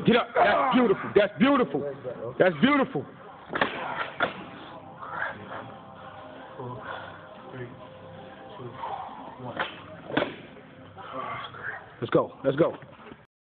Get up. That's beautiful. That's beautiful. That's beautiful. 4, 3, 2, 1. Let's go. Let's go.